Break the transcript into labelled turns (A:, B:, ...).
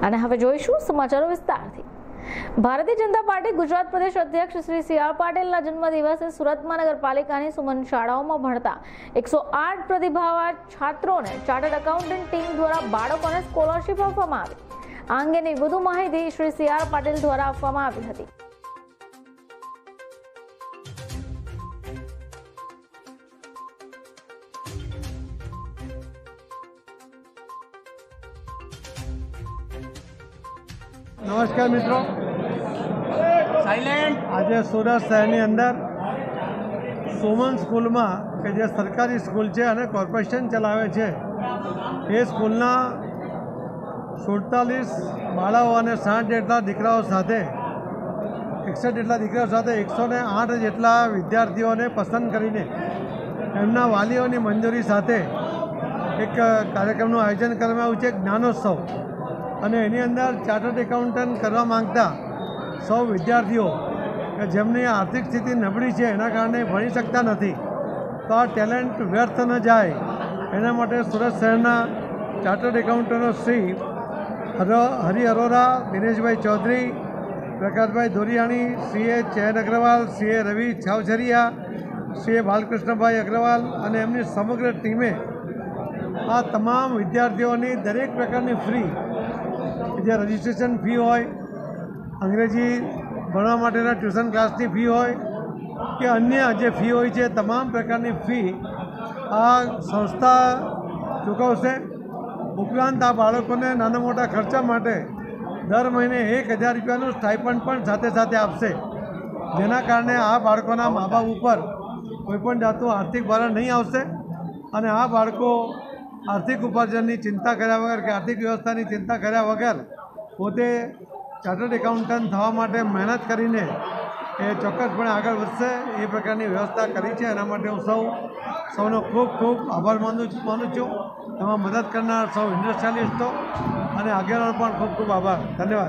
A: અને હવે જોઈશું સમાચારો વિસ્તારથી। ભારતીય જનતા પાર્ટી ગુજરાત પ્રદેશ અધ્યક્ષ શ્રી સી.આર. પાટીલના જન્મદિવસે સુરતમાં નગરપાલિકાની સુમન શાળાઓમાં ભણતા 108 પ્રતિભાવાન છાત્રોને ચાર્ટર્ડ એકાઉન્ટન્ટ ટીમ દ્વારા બાળકોને સ્કોલરશીપ આપવામાં આવી। આ અંગેની વધુ માહિતી શ્રી સી.આર. પાટીલ દ્વારા આપવામાં આવી હતી।
B: नमस्कार मित्रों, आज सूरत शहर अंदर सुमन स्कूल में के जे सरकारी स्कूल है और कॉर्पोरेशन चलावे छे ए स्कूलना 47 बाळाओ और 60 जेटला दीकराओ साथे 61 जेटला दीकराओ साथे 108 जेटला विद्यार्थीओने पसंद करीने एमना वालीओनी मंजूरी साथे एक कार्यक्रमનું आयोजन કરવામાં આવ્યું છે, જ્ઞાનોત્સવ। અને એની અંદર ચાર્ટર્ડ એકાઉન્ટન્ટ કરવા માંગતા 100 વિદ્યાર્થીઓ કે જેમની આર્થિક સ્થિતિ નબળી છે, એના કારણે ભણી શકતા નથી, તો આ ટેલેન્ટ વ્યર્થ ન જાય એના માટે સુરત શહેરના ચાર્ટર્ડ એકાઉન્ટન્ટો Shri Hari Arora, Dineshbhai Chaudhary, Prakashbhai Dhoriyani, CA Chayan Agarwal, CA Ravi Chhawchharia, CA Balkrishnabhai Agarwal અને એમની સમગ્ર ટીમે આ તમામ વિદ્યાર્થીઓની દરેક પ્રકારની ફ્રી જે રજિસ્ટ્રેશન ફી હોય, અંગ્રેજી ભણવા માટેના ટ્યુશન ક્લાસની ફી હોય કે અન્ય જે ફી હોય છે, તમામ પ્રકારની ફી આ સંસ્થા ચૂકવશે। ઉપરાંત આ બાળકોને નાના મોટા ખર્ચા માટે દર મહિને 1000 રૂપિયાનું સ્ટાઇપન્ડ પણ સાથે સાથે આપશે, જેના કારણે આ બાળકોના મા બાપ ઉપર કોઈપણ જાતનું આર્થિક ભારણ નહીં આવશે અને આ બાળકો आर्थिक उपार्जनની चिंता કર્યા વગર કે आर्थिक व्यवस्थाની चिंता કર્યા वगर પોતે ચાર્ટર્ડ એકાઉન્ટન્ટ થવા માટે મહેનત કરીને એ ચોક્કસપણે આગળ વધશે એ પ્રકારની વ્યવસ્થા કરી છે। એના માટે હું સૌનો ખૂબ ખૂબ આભાર માનું છું। એમાં મદદ કરનાર સૌ ઇન્ડસ્ટ્રીયલિસ્ટો અને આગેવાનો પણ ખૂબ ખૂબ આભાર, ધન્યવાદ।